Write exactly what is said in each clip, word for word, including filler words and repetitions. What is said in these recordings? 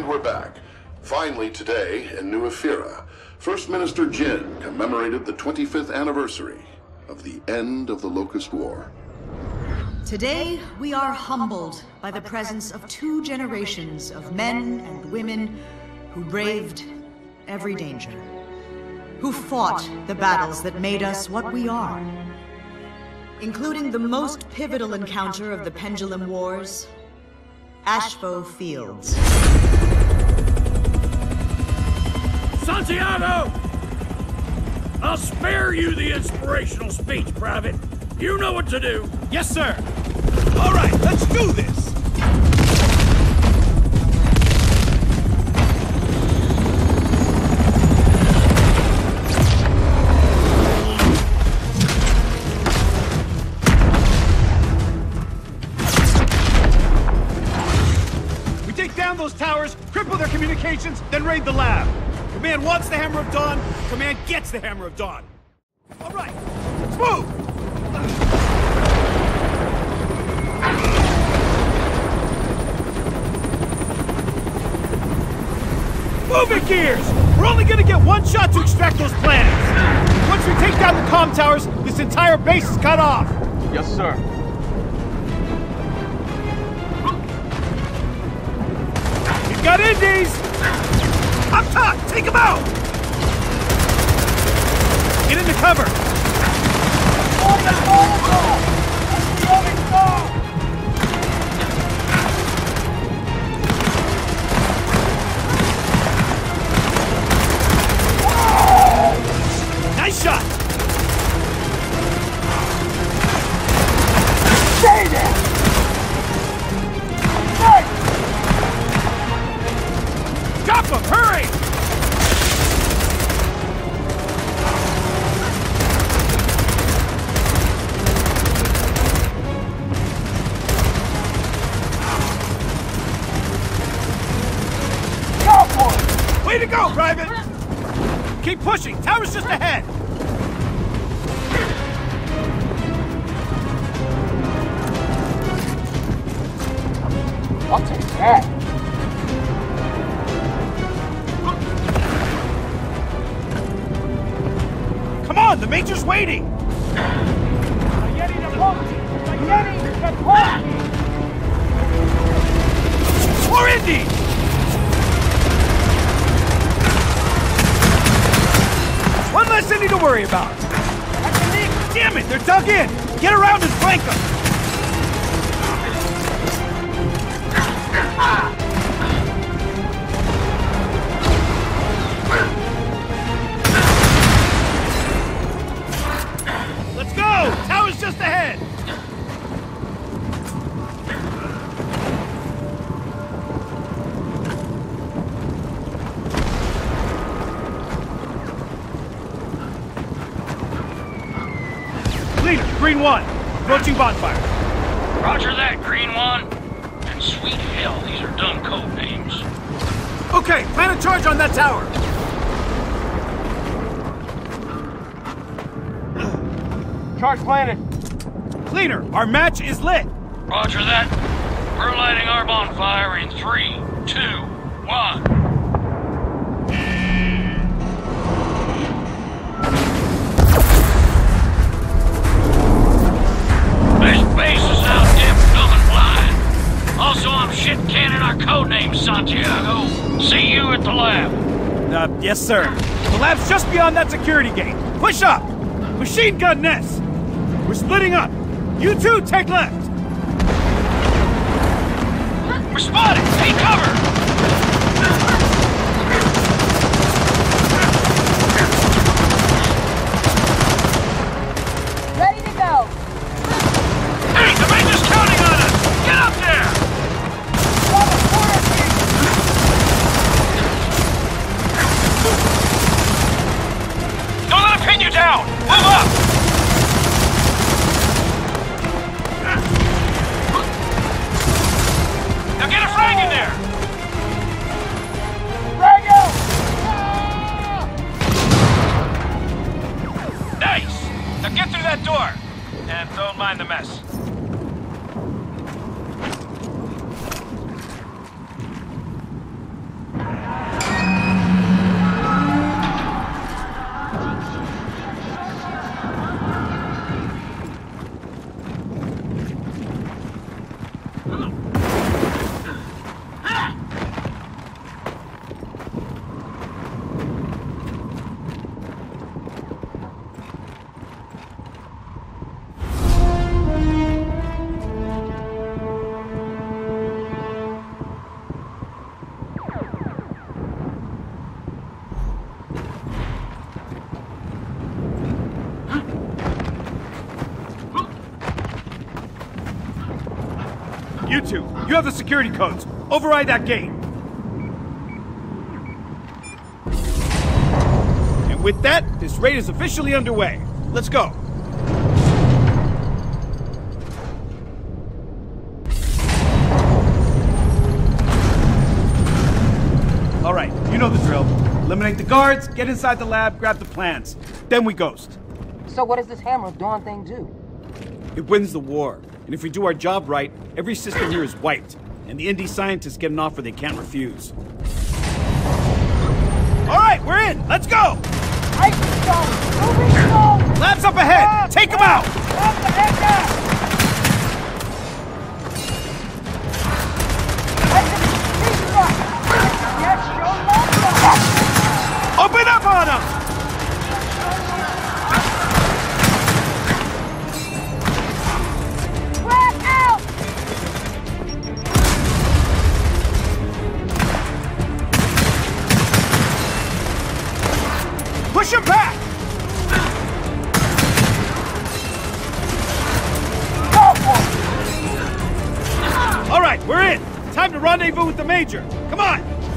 And we're back. Finally today, in New Ephyra, First Minister Jin commemorated the twenty-fifth anniversary of the end of the Locust War. Today, we are humbled by the presence of two generations of men and women who braved every danger, who fought the battles that made us what we are, including the most pivotal encounter of the Pendulum Wars, Ashfo Fields. Santiago! I'll spare you the inspirational speech, Private. You know what to do. Yes, sir. All right, let's do this. We take down those towers, cripple their communications, then raid the lab. Command wants the Hammer of Dawn, Command gets the Hammer of Dawn. All right, let's move! Move it, Gears! We're only gonna get one shot to extract those planets! Once we take down the comm towers, this entire base is cut off! Yes, sir. We've got Indies! Up top! Take them out! Get into cover! Nice shot! Stay there! Nice! Drop him! Hurry! Way to go, Private! Keep pushing! Tower's just ahead! I'll take that. Come on, the Major's waiting! More Indies! One less Indy to worry about. Damn it, they're dug in! Get around and flank them! Let's go! Tower's just ahead! Green One, approaching bonfire. Roger that, Green One. And sweet hell, these are dumb code names. Okay, plan a charge on that tower. Charge planted. Cleaner, our match is lit. Roger that. We're lighting our bonfire in three, two, one. Base is out deaf, dumb, and blind. Also, I'm shit canning our codenames, Santiago. See you at the lab. Uh, yes, sir. The lab's just beyond that security gate. Push up! Machine gun nest! We're splitting up. You two take left. We're spotted! Take cover! Ready to go! Hey, the Major's counting on us! Get up there! Don't let him pin you down! Move up! Now get a frag in there! Frag out! Nice! Now get through that door! And don't mind the mess. You two, you have the security codes. Override that gate. And with that, this raid is officially underway. Let's go. All right, you know the drill. Eliminate the guards, get inside the lab, grab the plans. Then we ghost. So what does this Hammer of Dawn thing do? It wins the war. And if we do our job right, every system here is wiped. And the indie scientists get an offer they can't refuse. All right, we're in. Let's go. Ice stone! Moving stone! Labs up ahead. Take them out. Up the heck down! I can see struck! Yes, show left! Open up on them. Flat out! Push them back. Go for it! All right, we're in. Time to rendezvous with the Major. Come on.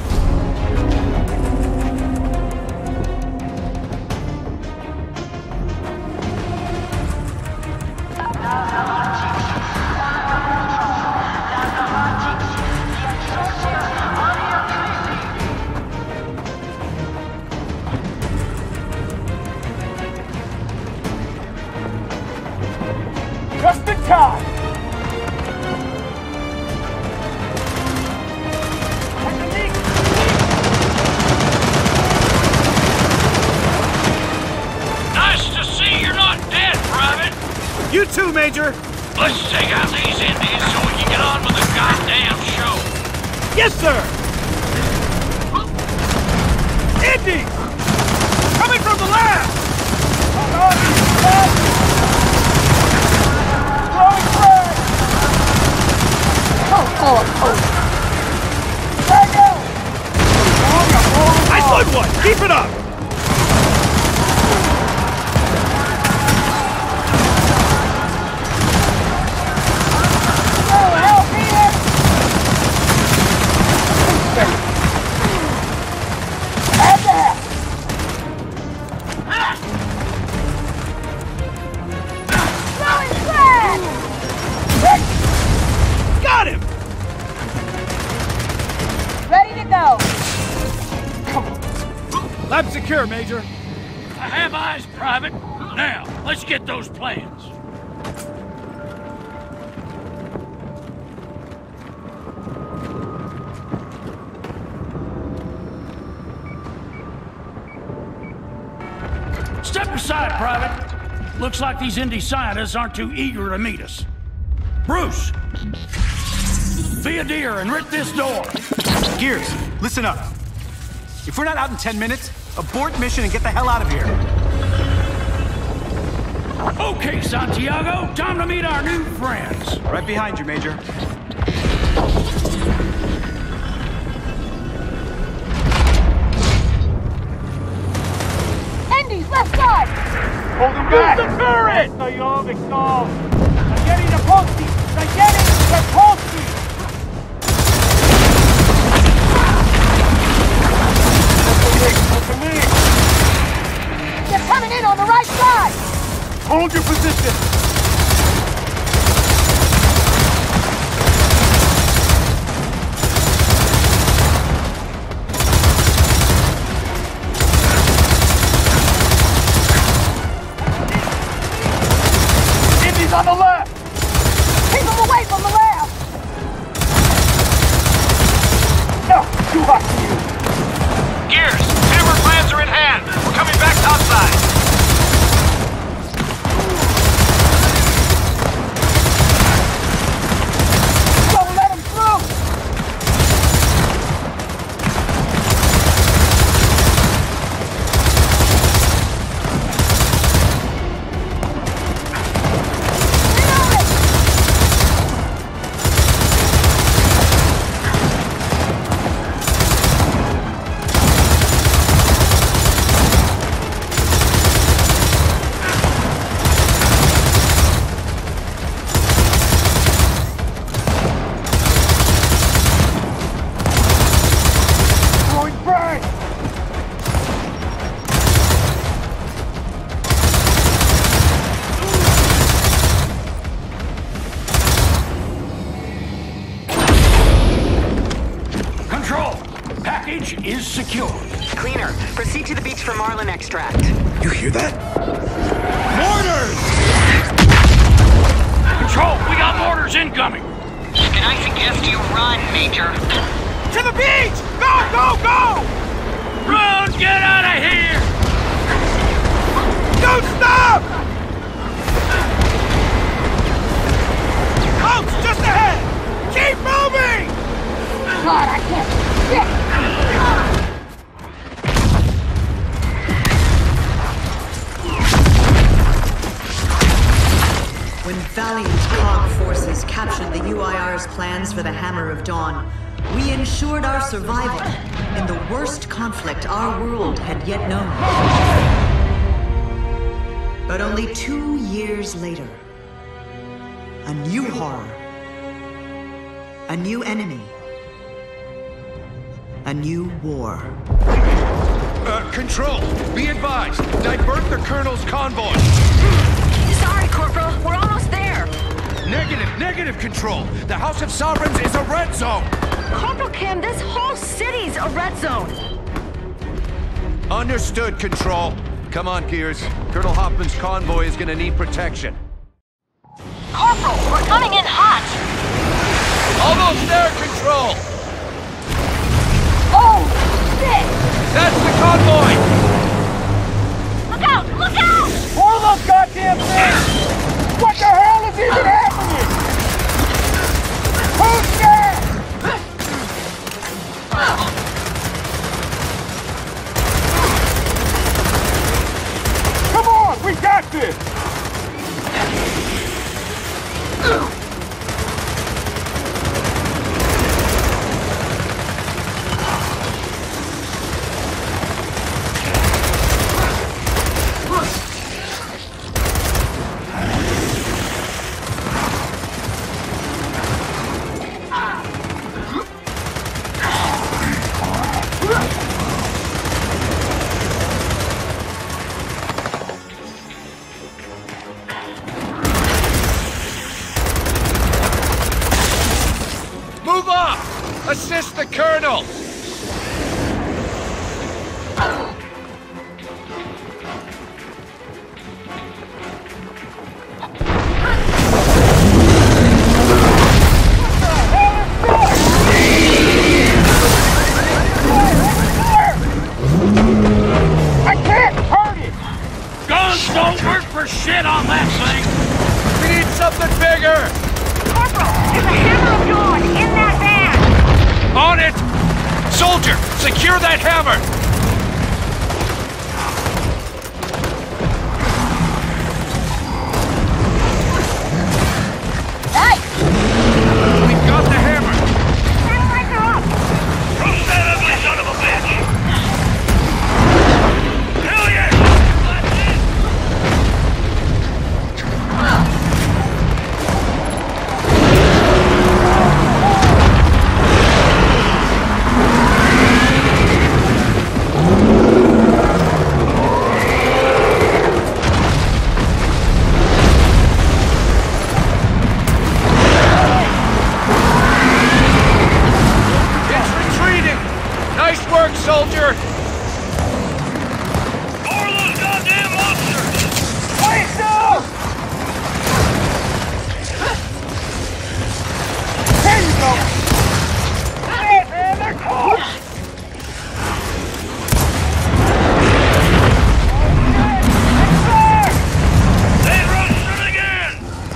Just in time! Nice to see you're not dead, Private. You too, Major. Let's take out these Indies so we can get on with the goddamn show. Yes, sir. Indies! Coming from the lab! Oh, oh, oh. I slid one! Keep it up! Got him! Ready to go! Lab secure, Major. I have eyes, Private. Now, let's get those plans. Step aside, Private. Looks like these indie scientists aren't too eager to meet us. Bruce! Be a dear and rip this door. Gears, listen up. If we're not out in ten minutes, abort mission and get the hell out of here. Okay, Santiago, time to meet our new friends. Right behind you, Major. Indies, left side! Hold him back! Use the turret! Stoją, Victor! Zajęli na Polski! Zajęli na Polski! They're coming in on the right side! Hold your position! Indies on the left! Keep them away from the lab! No, too hot for you! Gears, hammer plans are in hand. We're coming back topside. Proceed to the beach for marlin extract. You hear that? Mortars! Control, we got mortars incoming! Can I suggest you run, Major? To the beach! Go, go, go! Run! Get out of here! Don't stop! Coach, just ahead! Keep moving! God, I can't. Shit! When valiant Cog forces captured the U I R's plans for the Hammer of Dawn, we ensured our survival in the worst conflict our world had yet known. But only two years later, a new horror, a new enemy, a new war. Uh, Control, be advised. Divert the Colonel's convoy. Sorry, Corporal. We're almost there. Negative, negative, Control. The House of Sovereigns is a red zone. Corporal Kim, this whole city's a red zone. Understood, Control. Come on, Gears. Colonel Hoffman's convoy is gonna need protection. Corporal, we're coming in hot. Almost there, Control. Oh, shit! That's the convoy. Look out! Look out! All those goddamn things! What the hell is even happening? Who's there? Come on, we got this! Move up! Assist the Colonel! I can't hurt it! Guns don't work for shit on that thing! We need something bigger! Corporal, there's a Hammer of Dawn in that van! On it! Soldier, secure that hammer! Nice! We've got the hammer! Hammer up! Crush that ugly son of a bitch! Hell yeah! That's it! It's retreating! Nice work, soldier! More of those goddamn monsters! Wait, no! There you go! Hey, man, they're close! They rushed it again!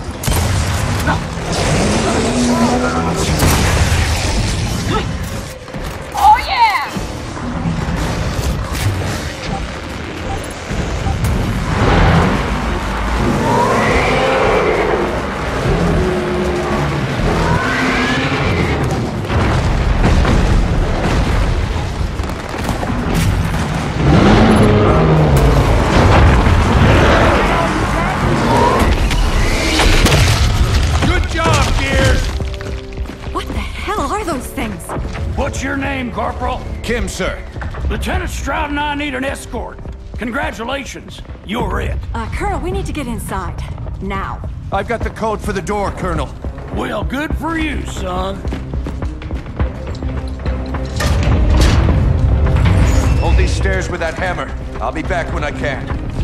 Oh, yeah! Good job, Gears! What the hell are those things? What's your name, Corporal? Kim, sir. Lieutenant Stroud and I need an escort. Congratulations, you're it. Uh, Colonel, we need to get inside. Now. I've got the code for the door, Colonel. Well, good for you, son. Hold these stairs with that hammer. I'll be back when I can.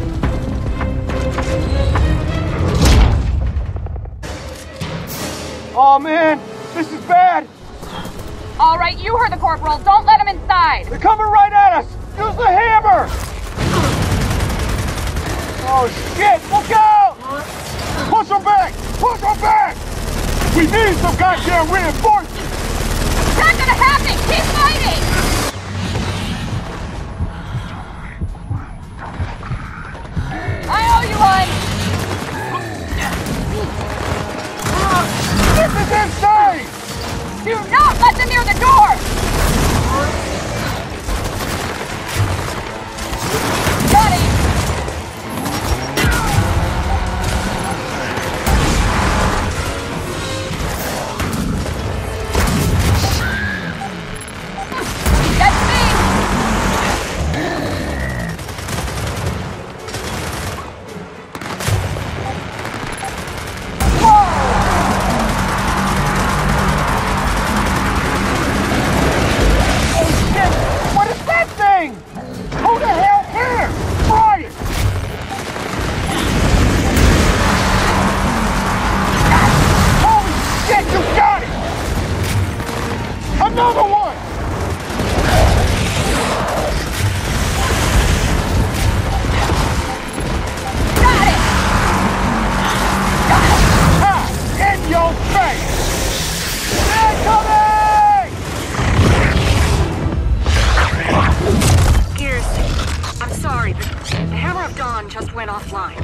Oh man, this is bad! All right, you heard the corporal. Don't let him inside. They're coming right at us! Use the hammer! Oh shit, look out! Push them back! Push them back! We need some goddamn reinforcements! It's not gonna happen! Keep fighting! I owe you one! This is insane! Do not let them near the door! Got it! That's me! Who the hell cares? Try it! Holy shit, you got it! Another one! Got it! Got it! Ha! In your face! Incoming! Gears, I'm sorry, but the Hammer of Dawn just went offline.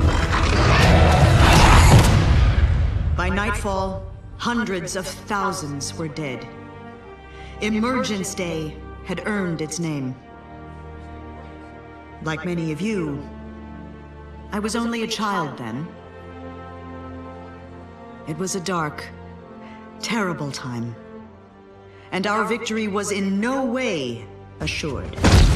By nightfall, hundreds of thousands were dead. Emergence Day had earned its name. Like many of you, I was only a child then. It was a dark, terrible time. And our victory was in no way assured.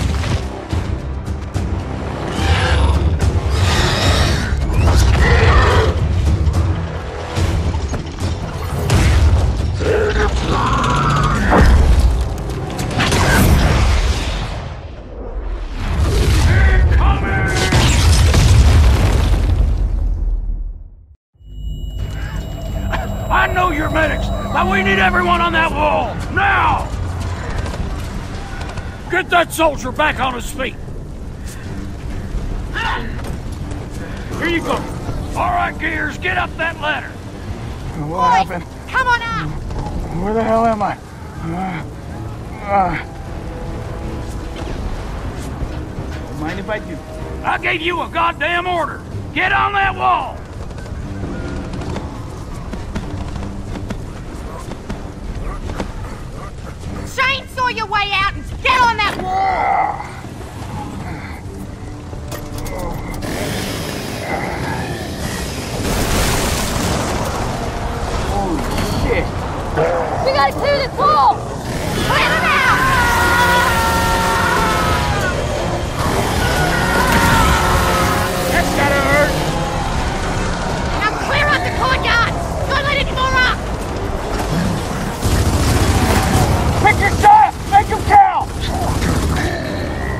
I know you're medics, but we need everyone on that wall, now! Get that soldier back on his feet. Here you go. All right, Gears, get up that ladder. What happened? Come on up! Where the hell am I? Uh, uh. Mind if I do? I gave you a goddamn order. Get on that wall. Chainsaw your way out and get on that wall! Holy shit! We gotta clear this wall! Clear them out! That's gotta hurt! Now clear out the courtyard! Don't let any more up! Pick your shots! Make them count!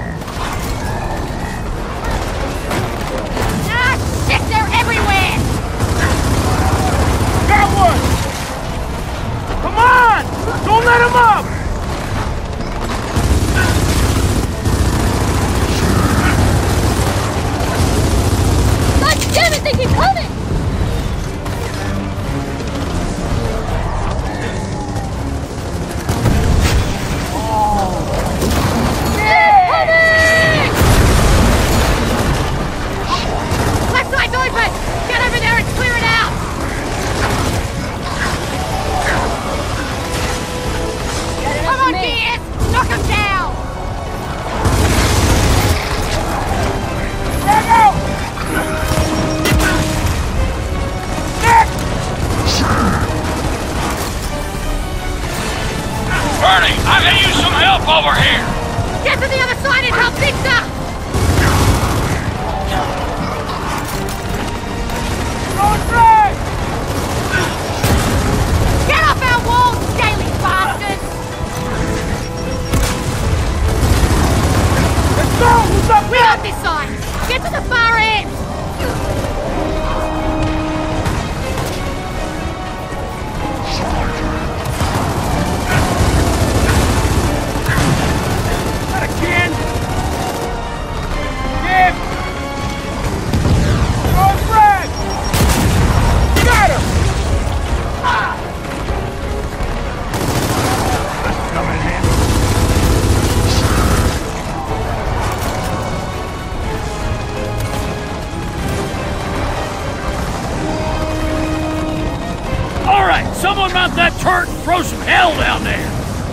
out that turret and throw some hell down there!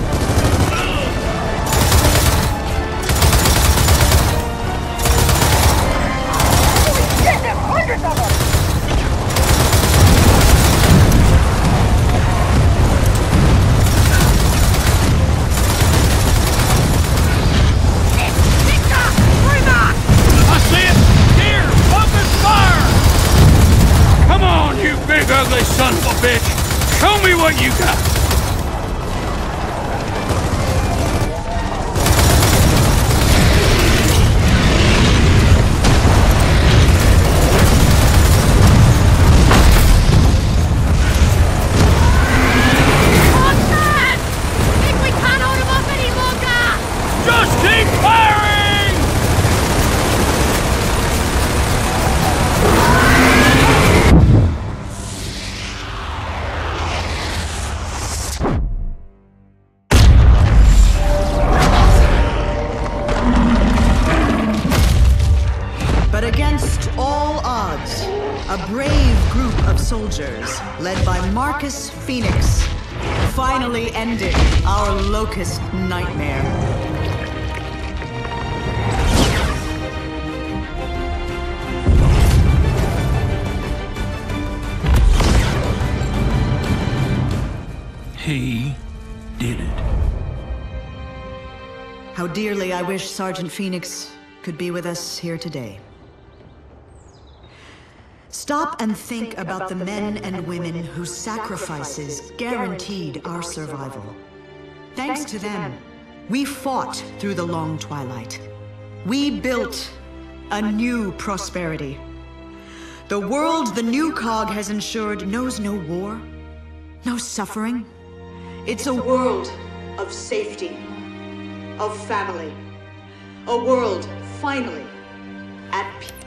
Holy shit, there's hundreds of them! Big ugly son of a bitch! Show me what you got! Monsters! Think we can't hold him off any longer! Just keep firing! A brave group of soldiers, led by Marcus Phoenix, finally ended our locust nightmare. He did it. How dearly I wish Sergeant Phoenix could be with us here today. Stop and think about the men and women whose sacrifices guaranteed our survival. Thanks to them, we fought through the long twilight. We built a new prosperity. The world the new cog has ensured knows no war, no suffering. It's a world of safety, of family. A world finally at peace.